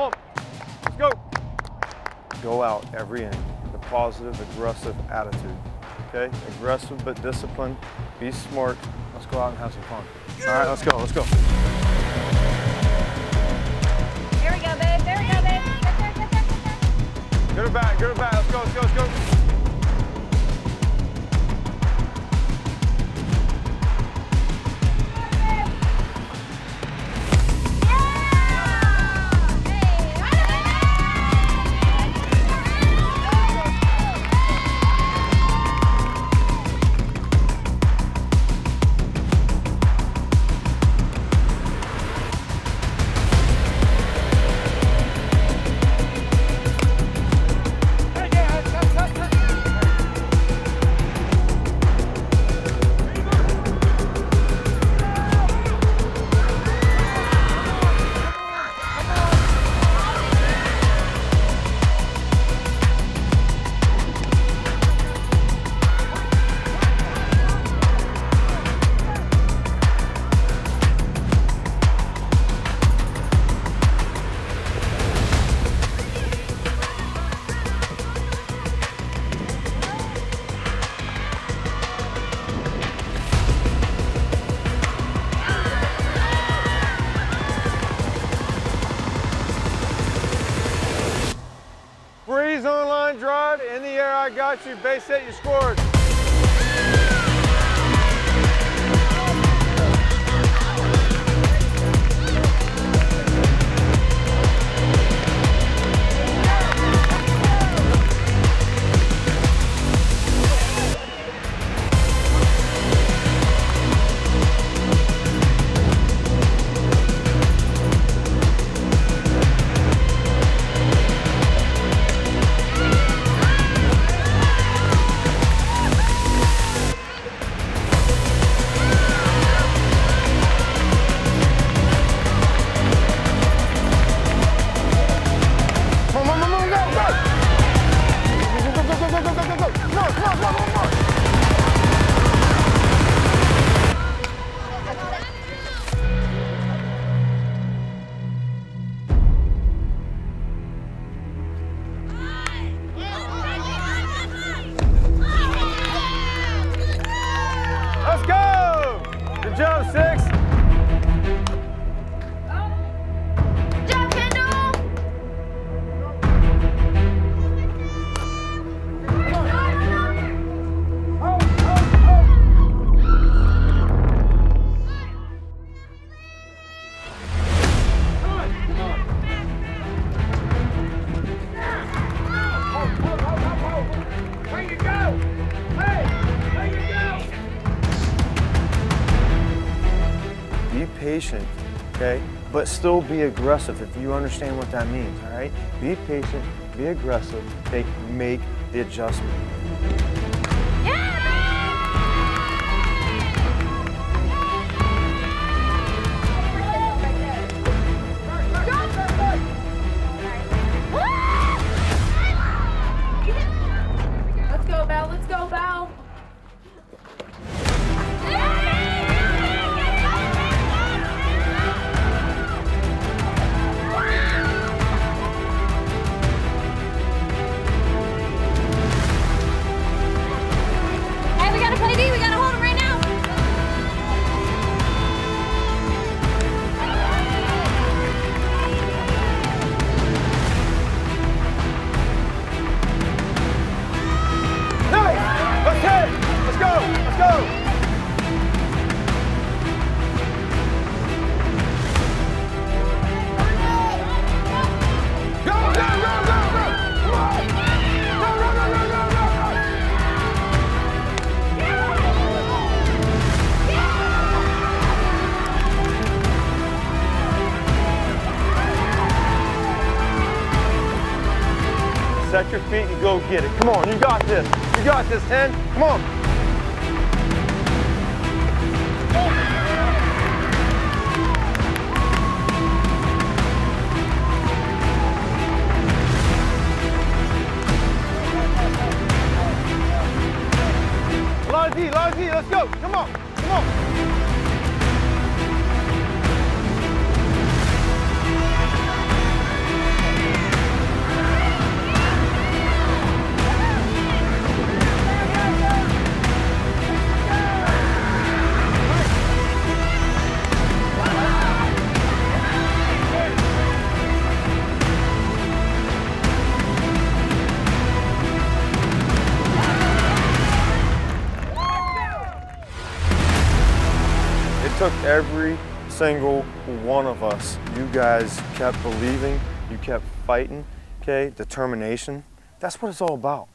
Come on. Let's go. Go out every inning with a positive, aggressive attitude. Okay? Aggressive but disciplined. Be smart. Let's go out and have some fun. All right, let's go. Let's go. There we go, babe. There we go, babe. Go to bat. Go to bat. Let's go. Let's go. Let's go. Breeze on line drive, in the air, I got you, base hit, you scored. Good job, 6. Be patient, okay? But still be aggressive if you understand what that means, all right? Be patient, be aggressive, make the adjustment. Let's go, Belle. Let's go, Belle. Set your feet and go get it. Come on, you got this. You got this, 10. Come on. Lady, let's go. Come on, come on. took every single one of us. You guys kept believing, you kept fighting, okay? Determination. That's what it's all about.